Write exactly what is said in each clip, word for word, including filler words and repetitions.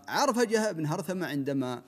فعرفجة بن هرثمة عندما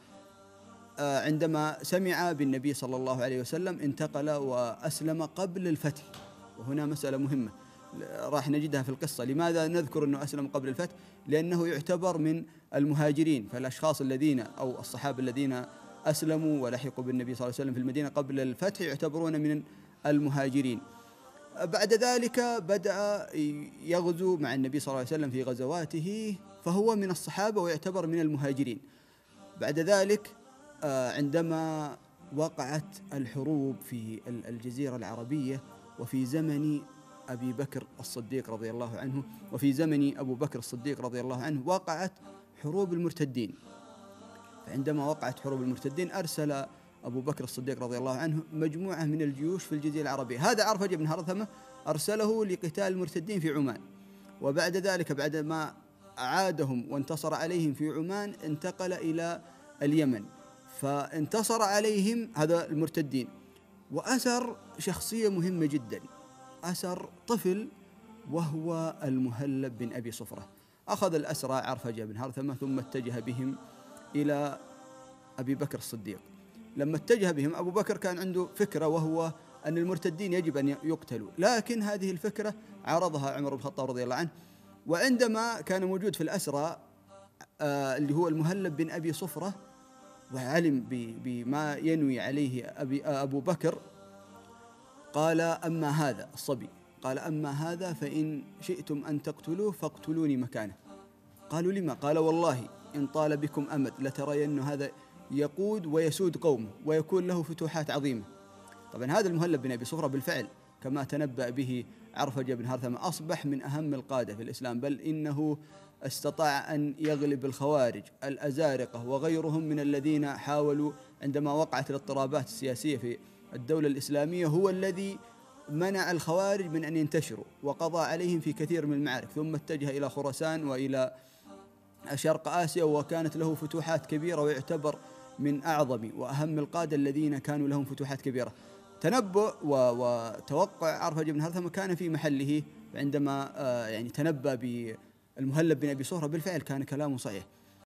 عندما سمع بالنبي صلى الله عليه وسلم انتقل وأسلم قبل الفتح. وهنا مسألة مهمة راح نجدها في القصة. لماذا نذكر أنه أسلم قبل الفتح؟ لأنه يعتبر من المهاجرين، فالأشخاص الذين أو الصحابة الذين أسلموا ولحقوا بالنبي صلى الله عليه وسلم في المدينة قبل الفتح يعتبرون من المهاجرين. بعد ذلك بدأ يغزو مع النبي صلى الله عليه وسلم في غزواته، فهو من الصحابة ويعتبر من المهاجرين. بعد ذلك عندما وقعت الحروب في الجزيرة العربية وفي زمن أبي بكر الصديق رضي الله عنه وفي زمن أبو بكر الصديق رضي الله عنه وقعت حروب المرتدين. فعندما وقعت حروب المرتدين أرسل أبو بكر الصديق رضي الله عنه مجموعة من الجيوش في الجزيرة العربية. هذا عرفجة بن هرثمة أرسله لقتال المرتدين في عمان، وبعد ذلك بعد ما أعادهم وانتصر عليهم في عمان انتقل إلى اليمن، فانتصر عليهم هذا المرتدين، وأسر شخصية مهمة جدا، أسر طفل وهو المهلب بن أبي صفرة. أخذ الأسرى عرفجة بن هرثمة ثم اتجه بهم إلى أبي بكر الصديق. لما اتجه بهم أبو بكر كان عنده فكرة، وهو أن المرتدين يجب أن يقتلوا، لكن هذه الفكرة عرضها عمر بن الخطاب رضي الله عنه. وعندما كان موجود في الأسرى آه اللي هو المهلب بن أبي صفرة وعلم بما ينوي عليه أبي آه أبو بكر، قال أما هذا الصبي قال أما هذا فإن شئتم أن تقتلوه فاقتلوني مكانه. قالوا لما؟ قال والله إن طال بكم أمد لترين هذا يقود ويسود قومه ويكون له فتوحات عظيمة. طبعا هذا المهلب بن أبي صفرة بالفعل كما تنبأ به عرفجة بن هرثمة أصبح من أهم القادة في الإسلام، بل إنه استطاع أن يغلب الخوارج الأزارقة وغيرهم من الذين حاولوا عندما وقعت الاضطرابات السياسية في الدولة الإسلامية. هو الذي منع الخوارج من أن ينتشروا وقضى عليهم في كثير من المعارك، ثم اتجه إلى خراسان وإلى شرق آسيا، وكانت له فتوحات كبيرة ويعتبر من أعظم وأهم القادة الذين كانوا لهم فتوحات كبيرة. تنبؤ وتوقع عرفجة بن هرثمة كان في محله عندما يعني تنبأ بالمهلب بن أبي صفرة، بالفعل كان كلامه صحيح.